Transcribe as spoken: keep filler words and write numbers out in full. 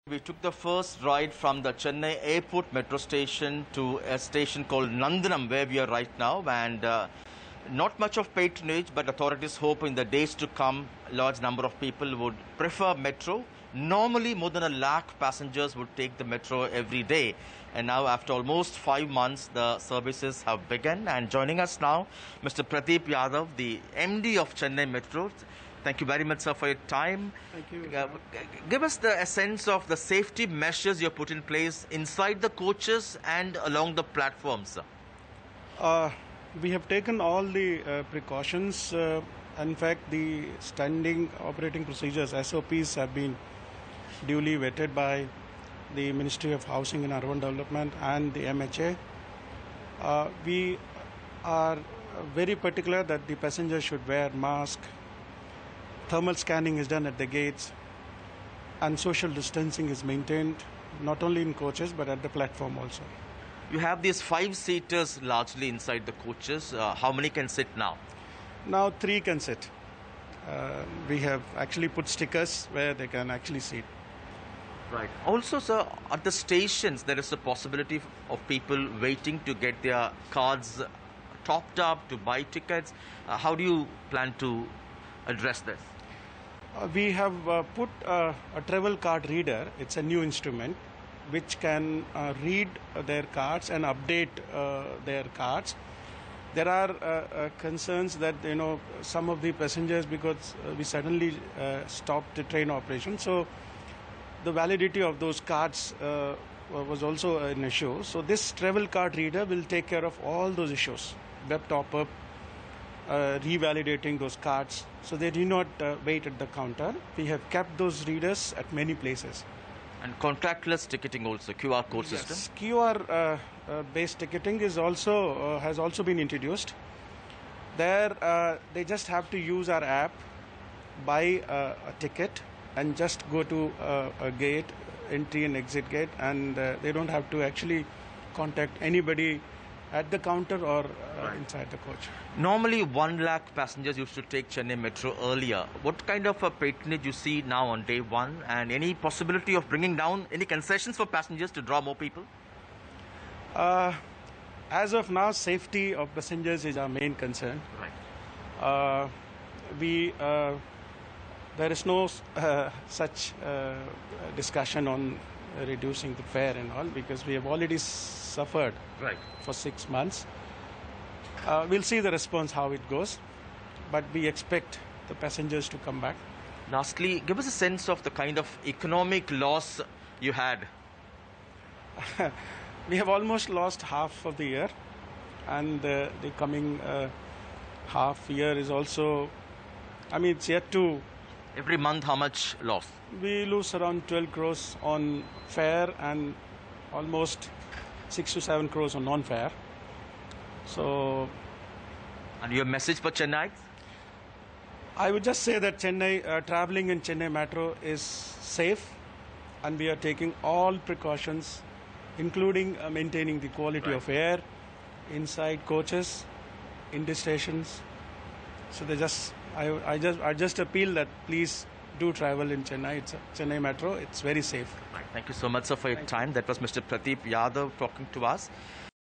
We took the first ride from the Chennai Airport Metro Station to a station called Nandanam, where we are right now, and uh, not much of patronage, but authorities hope in the days to come, a large number of people would prefer metro. Normally, more than a lakh passengers would take the metro every day, and now after almost five months, the services have begun. And joining us now, Mister Pradeep Yadav, the M D of Chennai Metro. Thank you very much, sir, for your time. Thank you. Uh, give us the a sense of the safety measures you put in place inside the coaches and along the platforms, sir. Uh, we have taken all the uh, precautions. Uh, in fact, the standing operating procedures, S O Ps, have been duly vetted by the Ministry of Housing and Urban Development and the M H A. Uh, we are very particular that the passengers should wear masks. Thermal scanning is done at the gates, and social distancing is maintained not only in coaches but at the platform also. You have these five seaters largely inside the coaches. Uh, how many can sit now? Now three can sit. Uh, we have actually put stickers where they can actually sit. Right. Also, sir, at the stations there is a possibility of people waiting to get their cards topped up to buy tickets. Uh, how do you plan to address this? Uh, we have uh, put uh, a travel card reader. It's a new instrument which can uh, read uh, their cards and update uh, their cards. There are uh, uh, concerns that, you know, some of the passengers, because uh, we suddenly uh, stopped the train operation, so the validity of those cards uh, was also an issue. So this travel card reader will take care of all those issues. Web top-up, Uh, revalidating those cards, so they do not uh, wait at the counter. We have kept those readers at many places. And contactless ticketing also, Q R code Yes, system? Q R uh, uh, based ticketing is also uh, has also been introduced. There uh, they just have to use our app, buy uh, a ticket, and just go to uh, a gate, entry and exit gate, and uh, they don't have to actually contact anybody at the counter or uh, right. inside the coach. Normally, one lakh passengers used to take Chennai Metro earlier. What kind of a patronage you see now on day one, and any possibility of bringing down any concessions for passengers to draw more people? Uh, as of now, safety of passengers is our main concern. Right. Uh, we uh, there is no uh, such uh, discussion on reducing the fare and all, because we have already suffered right. for six months. Uh, we'll see the response, how it goes, but we expect the passengers to come back. Lastly, give us a sense of the kind of economic loss you had. We have almost lost half of the year, and uh, the coming uh, half year is also, I mean, it's yet to... Every month, how much loss? We lose around twelve crores on fare and almost six to seven crores on non-fare. So... And your message for Chennai? I would just say that Chennai, uh, traveling in Chennai Metro is safe, and we are taking all precautions, including uh, maintaining the quality right. of air inside coaches, in the stations. So they just, I, I just, I just appeal that please do travel in Chennai. It's a Chennai Metro. It's very safe. Right. Thank you so much, sir, for your Thank time. you. That was Mister Pradeep Yadav talking to us.